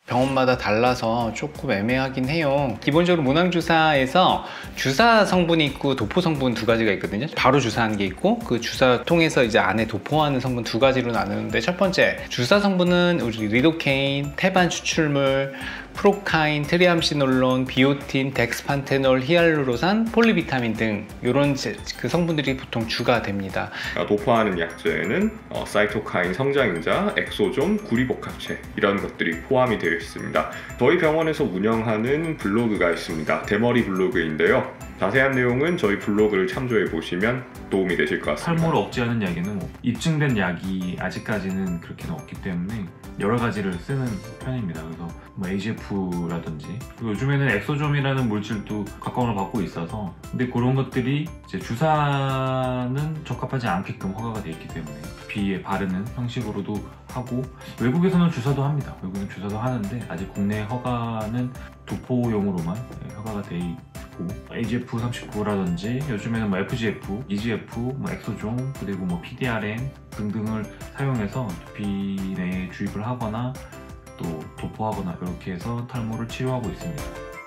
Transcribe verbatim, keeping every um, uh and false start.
병원마다 달라서 조금 애매하긴 해요. 기본적으로 문항주사에서 주사 성분이 있고 도포 성분 두 가지가 있거든요. 바로 주사하는 게 있고 그 주사 통해서 이제 안에 도포하는 성분 두 가지로 나누는데, 첫 번째 주사 성분은 우리 리도케인, 태반 추출물, 프로카인, 트리암시놀론, 비오틴, 덱스판테놀, 히알루로산, 폴리비타민 등 이런 그 성분들이 보통 주가 됩니다. 도포하는 약재에는 어, 사이토카인 성장인자, 엑소존, 구리복합체 이런 것들이 포함이 되어 있습니다. 저희 병원에서 운영하는 블로그가 있습니다. 대머리 블로그인데요. 자세한 내용은 저희 블로그를 참조해 보시면 도움이 되실 것 같습니다. 탈모를 억제하는 약에는 뭐 입증된 약이 아직까지는 그렇게는 없기 때문에 여러 가지를 쓰는 편입니다. 그래서 뭐 에이지에프라든지, 그리고 요즘에는 엑소좀이라는 물질도 각광을 받고 있어서, 근데 그런 것들이 이제 주사는 적합하지 않게끔 허가가 되어 있기 때문에 비에 바르는 형식으로도 하고, 외국에서는 주사도 합니다. 외국에는 주사도 하는데 아직 국내 허가는 도포용으로만 허가가 되어 있고, 에이지에프 삼십구라든지 요즘에는 뭐 에프지에프, 이지에프, 뭐 엑소존, 그리고 뭐 피디알엔 등등을 사용해서 두피 내에 주입을 하거나 또 도포하거나 이렇게 해서 탈모를 치료하고 있습니다.